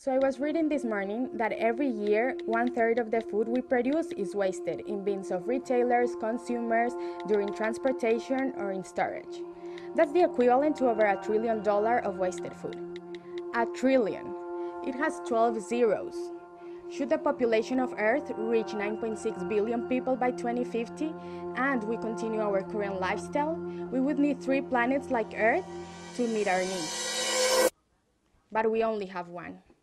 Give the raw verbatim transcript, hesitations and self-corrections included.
So I was reading this morning that every year, one-third of the food we produce is wasted in bins of retailers, consumers, during transportation, or in storage. That's the equivalent to over a trillion dollars of wasted food. A trillion. It has twelve zeros. Should the population of Earth reach nine point six billion people by twenty fifty, and we continue our current lifestyle, we would need three planets like Earth to meet our needs. But we only have one.